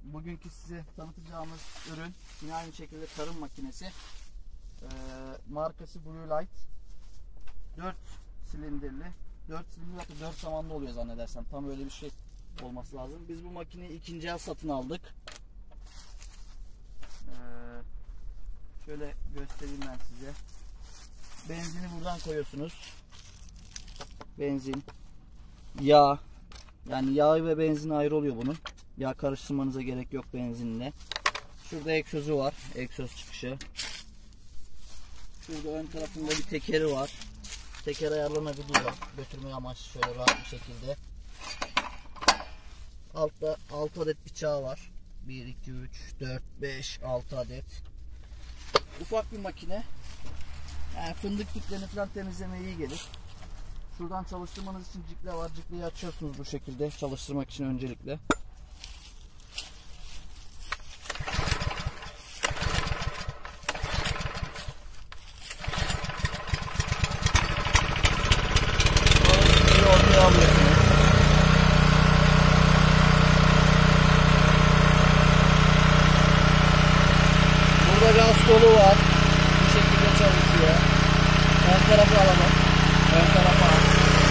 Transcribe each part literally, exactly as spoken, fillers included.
bugünkü size tanıtacağımız ürün yine aynı şekilde tarım makinesi. Ee, markası Blue Light. dört silindirli. dört silindirli, dört zamanlı oluyor zannedersem. Tam öyle bir şey olması lazım. Biz bu makineyi ikinci el satın aldık. Ee, şöyle göstereyim ben size. Benzini buradan koyuyorsunuz. Benzin, yağ. Yani yağ ve benzin ayrı oluyor bunun. Yağ karıştırmanıza gerek yok benzinle. Şurada egzozu var. Egzoz çıkışı. Şurada ön tarafında bir tekeri var. Teker ayarlanabiliyor. Götürme amaçlı şöyle rahat bir şekilde. Altta altı adet bıçağı var. bir, iki, üç, dört, beş, altı adet. Ufak bir makine. Yani fındık diplerini falan temizlemeye iyi gelir. Şuradan çalıştırmanız için cikle var. Cikleyi açıyorsunuz bu şekilde çalıştırmak için öncelikle. Burada gaz kolu var. Bu şekilde çalışıyor. Ön tarafı alalım. Ön tarafı al.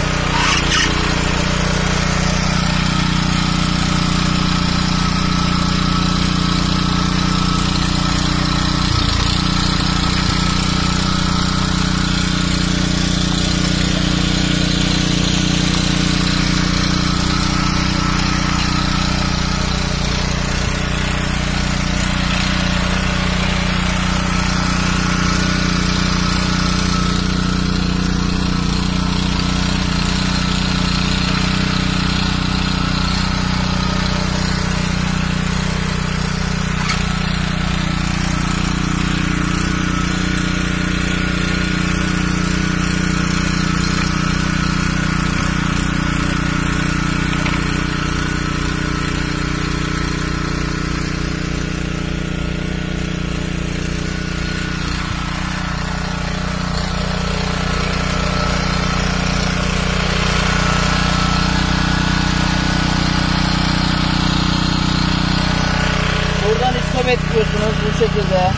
Buradan istop diyorsunuz bu şekilde.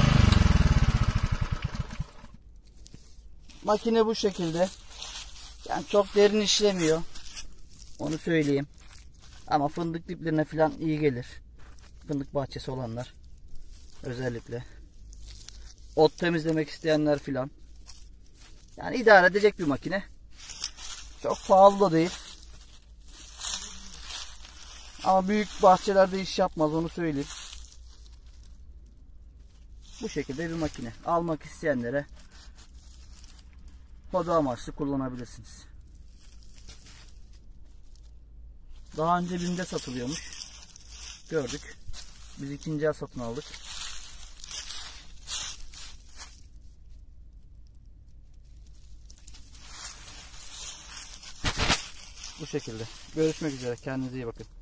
Makine bu şekilde. Yani çok derin işlemiyor. Onu söyleyeyim. Ama fındık diplerine falan iyi gelir. Fındık bahçesi olanlar. Özellikle. Ot temizlemek isteyenler falan. Yani idare edecek bir makine. Çok pahalı da değil. Ama büyük bahçelerde iş yapmaz, onu söyleyeyim. Bu şekilde bir makine. Almak isteyenlere hobi amaçlı kullanabilirsiniz. Daha önce BİM'de satılıyormuş. Gördük. Biz ikinci el satın aldık. Bu şekilde. Görüşmek üzere. Kendinize iyi bakın.